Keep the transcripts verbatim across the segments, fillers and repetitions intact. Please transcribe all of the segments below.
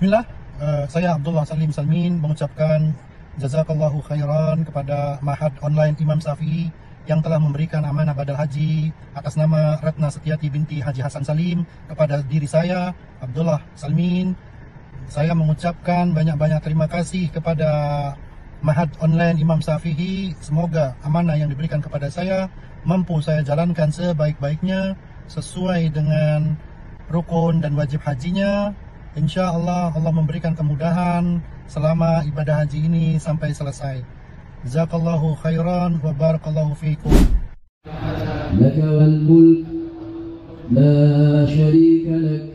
Bismillah, uh, saya Abdullah Salim Salmin mengucapkan jazakallahu khairan kepada Ma'had Online Imam Syafi'i yang telah memberikan amanah badal haji atas nama Ratna Setiati binti Haji Hasan Salim kepada diri saya, Abdullah Salmin. Saya mengucapkan banyak-banyak terima kasih kepada Ma'had Online Imam Syafi'i. Semoga amanah yang diberikan kepada saya mampu saya jalankan sebaik-baiknya sesuai dengan rukun dan wajib hajinya. Insya Allah Allah memberikan kemudahan selama ibadah haji ini sampai selesai. Jazakallahu khairan wa barakallahu fiikum. Laka wal mulk la syarika lak.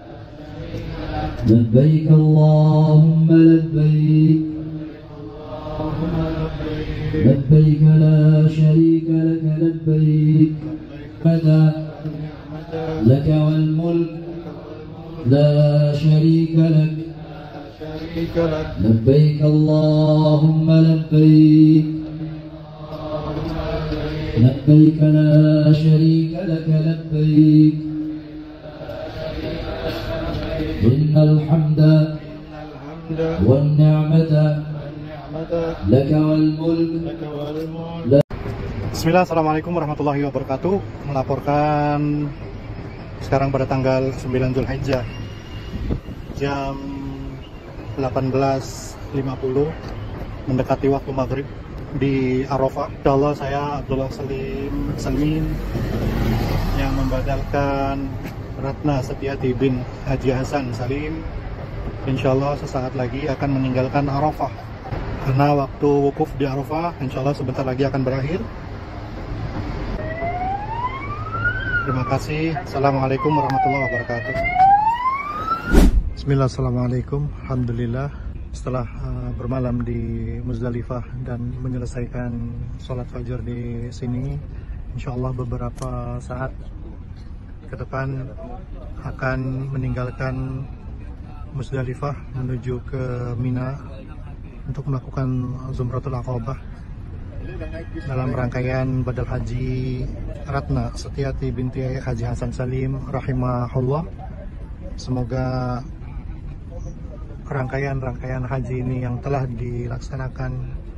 Labbaik Allahumma labbaik. Labbaik la syarika lak labbaik. Mada laka wal mulk لا شريك لك لبيك اللهم لبيك لبيك لا شريك لك لبيك إن الحمد والنعمة لك والملك. Bismillah, assalamualaikum warahmatullahi wabarakatuh. Melaporkan sekarang pada tanggal sembilan Zulhijjah jam delapan belas lima puluh mendekati waktu maghrib di Arafah. Insyaallah saya Abdullah Salim Salmin yang membadalkan Ratna Setiati bin Haji Hasan Salim. Insyaallah sesaat lagi akan meninggalkan Arafah karena waktu wukuf di Arafah insyaallah sebentar lagi akan berakhir. Terima kasih. Assalamualaikum warahmatullahi wabarakatuh. Bismillah, assalamualaikum. Alhamdulillah, setelah uh, bermalam di Muzdalifah dan menyelesaikan sholat fajar di sini, insya Allah beberapa saat ke depan akan meninggalkan Muzdalifah menuju ke Mina untuk melakukan Zumratul Aqabah dalam rangkaian badal haji Ratna Setiati binti Haji Hasan Salim rahimahullah. Semoga rangkaian-rangkaian haji ini yang telah dilaksanakan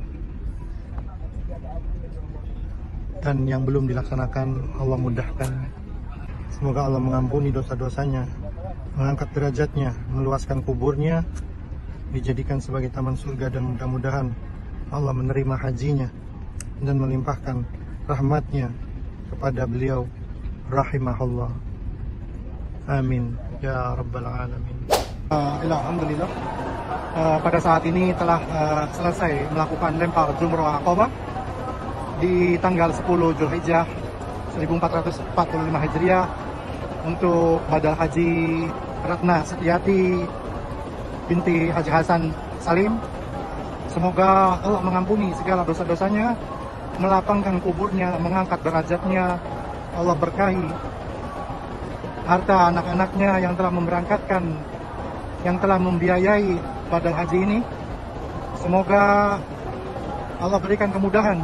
dan yang belum dilaksanakan Allah mudahkan. Semoga Allah mengampuni dosa-dosanya, mengangkat derajatnya, meluaskan kuburnya, dijadikan sebagai taman surga, dan mudah-mudahan Allah menerima hajinya dan melimpahkan rahmatnya kepada beliau rahimahullah. Amin ya rabbal alamin. Uh, Alhamdulillah, uh, pada saat ini telah uh, selesai melakukan lempar Jumrah Aqabah di tanggal sepuluh Zulhijjah seribu empat ratus empat puluh lima Hijriah untuk badal haji Ratna Setiati binti Haji Hasan Salim. Semoga Allah mengampuni segala dosa-dosanya, melapangkan kuburnya, mengangkat derajatnya, Allah berkahi harta anak-anaknya yang telah memberangkatkan, yang telah membiayai badal haji ini. Semoga Allah berikan kemudahan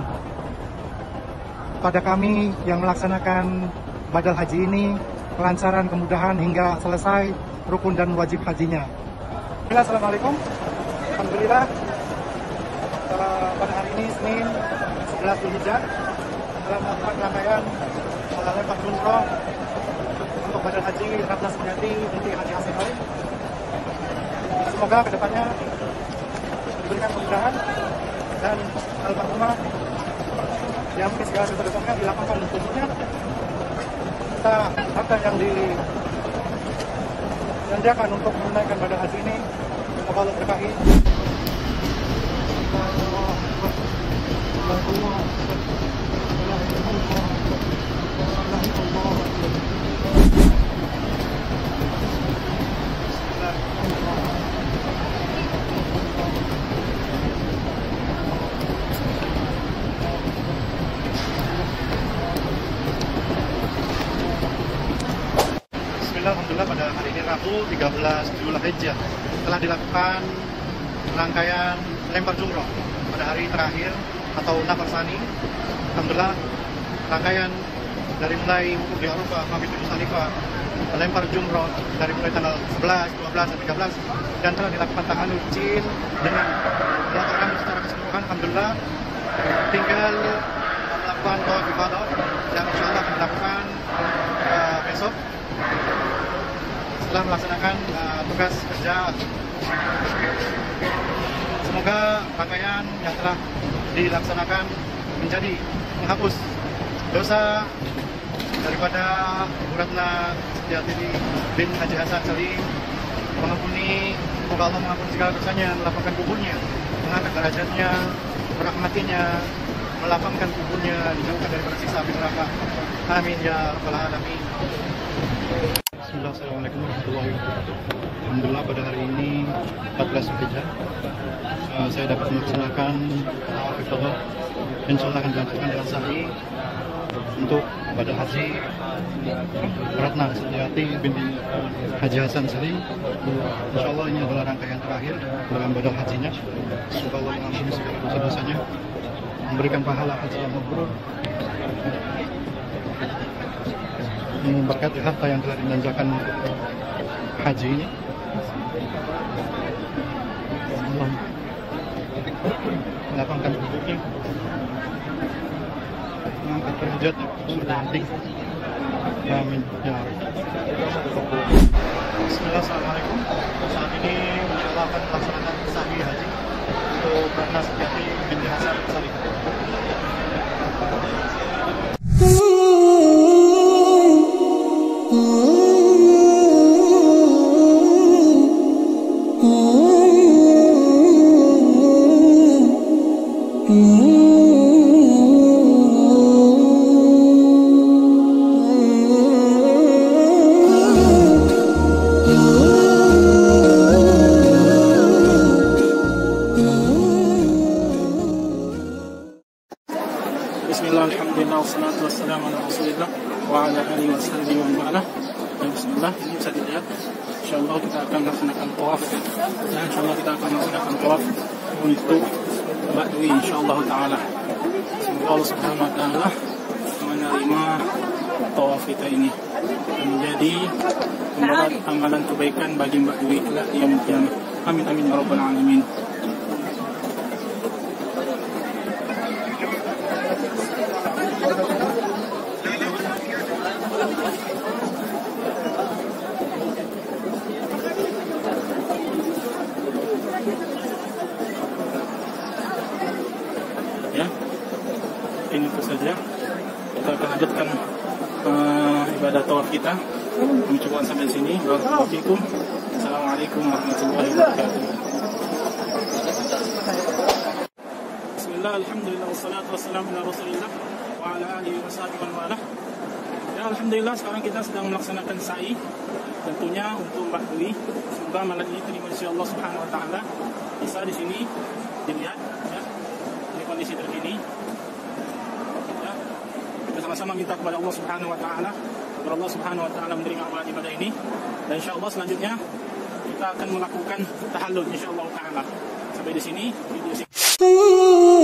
pada kami yang melaksanakan badal haji ini, kelancaran, kemudahan hingga selesai rukun dan wajib hajinya. Assalamualaikum. Alhamdulillah, uh, pada hari ini Senin sebelas Zulhijjah dalam melakukan rangkaian uh, lempar jumroh untuk badal haji Ratna Setiati binti Haji Hasan Salim. Semoga kedepannya diberikan kemudahan dan almarhumah diampuni segala dosa-dosanya, dilapangkan kuburnya, kita harta yang dijanjakan untuk menunaikan badal haji ini semoga Allah berkahi. Alhamdulillah, pada hari ini Rabu tiga belas Zulhijjah telah dilakukan rangkaian lempar jumroh pada hari terakhir atau Nafarsani. Alhamdulillah, rangkaian dari mulai wukuf di Arafah, mabit di Muzdalifah, melempar jumroh dari mulai tanggal sebelas, dua belas, dan tiga belas, dan telah dilakukan tahalul jin dengan melakukan secara keseluruhan. Alhamdulillah, tinggal melakukan tawaf ifadah yang insya Allah akan dilakukan uh, besok setelah melaksanakan uh, tugas kerja. Semoga rangkaian yang telah dilaksanakan menjadi menghapus dosa daripada Bu Ratna Setiati bin Haji Hasan Salim, mengampuni, semoga Allah mengampuni segala dosanya, melapangkan kuburnya, mengangkat derajatnya, merahmatinya, melapangkan kuburnya, dijauhkan daripada siksa api neraka. Amin ya rabbal alamin. Bismillah, assalamualaikum warahmatullahi wabarakatuh. Alhamdulillah pada hari ini empat belas Zulhijjah uh, saya dapat melaksanakan tawaf ifadah. Insyaallah akan dilakukan dengan sa'i untuk ibadah haji Ratna Setiati binti Haji Hasan Salim. Insyaallah ini adalah rangkaian terakhir dalam ibadah hajinya. Semoga Allah mengampuni segala dosa-dosanya, memberikan pahala haji yang mabrur, memberkati harta yang telah dibelanjakan untuk haji ini. Allah melapangkan kuburnya, mengangkat derajatnya sudah penting. Amin ya. Bismillah, assalamualaikum. Saat ini insyaallah akan melaksanakan sa'i haji untuk Ratna Setiati binti Hasan Salim. Bismillah, alhamdulillah, wassalatu wassalamu ala rasulillah wa ala alihi wa sahbihi wa ma'ala. Bismillah, ini bisa dilihat. InsyaAllah kita akan melaksanakan tawaf. Ya, InsyaAllah kita akan melaksanakan tawaf untuk Badui, InsyaAllah ta'ala. Semoga Allah subhanahu wa ta'ala menerima tawaf kita ini dan menjadi membawa amalan kebaikan bagi Badui kelak yaumul qiyamah. Amin amin ya rabbal alamin. Ya, ini itu saja. Kita akan lanjutkan uh, ibadah tawaf kita. Kami cukupkan sampai sini. Wassalamualaikum warahmatullahi wabarakatuh. Bismillah, alhamdulillah, wassalatu wassalamu ala rasulillah wa ala alihi wa sahbihi wa wala. Ya, alhamdulillah, sekarang kita sedang melaksanakan sa'i tentunya untuk Mbak Dwi. Semoga malam ini terima kasih Allah subhanahu wa ta'ala. Bisa di sini dilihat ya, ini kondisi terkini ya. Kita sama-sama minta kepada Allah subhanahu wa ta'ala agar Allah subhanahu wa ta'ala menerima amalan ibadah ini, dan insyaAllah selanjutnya kita akan melakukan tahallul insyaAllah ta'ala. Sampai di sini video sini.